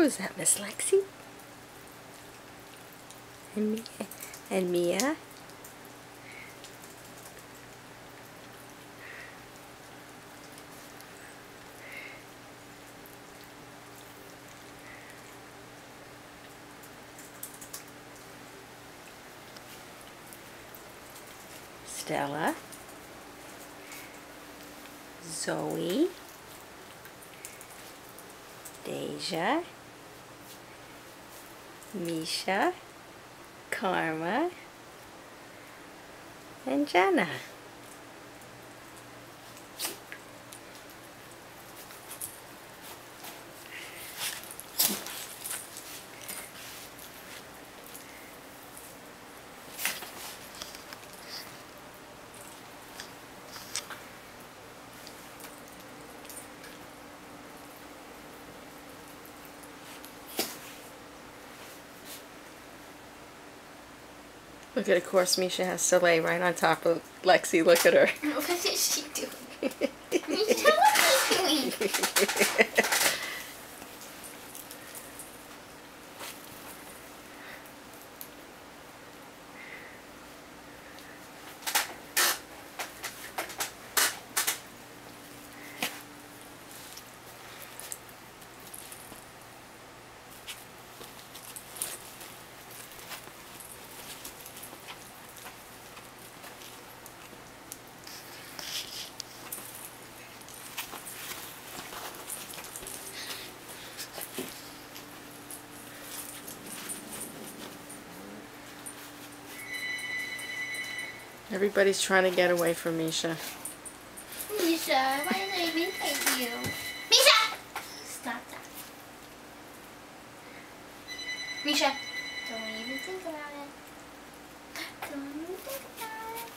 Who's that, Miss Lexi? And Mia. And Mia. Stella. Zoe. Deja. Misha. Karma. And Jenna. Look at, of course, Misha has to lay right on top of Lexi. Look at her. What is she doing? Misha, what are you doing? Everybody's trying to get away from Misha. Misha, why did I even hit you? Misha! Stop that. Misha, don't even think about it. Don't even think about it.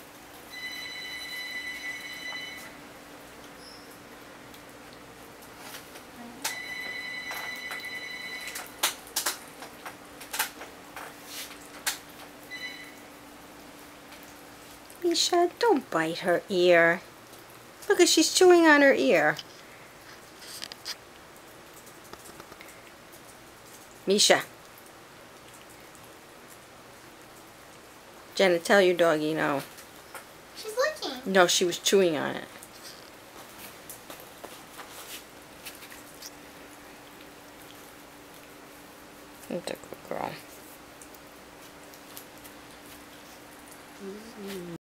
Misha, don't bite her ear. Look, she's chewing on her ear. Misha. Jenna, tell your doggy no. She's looking. No, she was chewing on it. That's a good girl.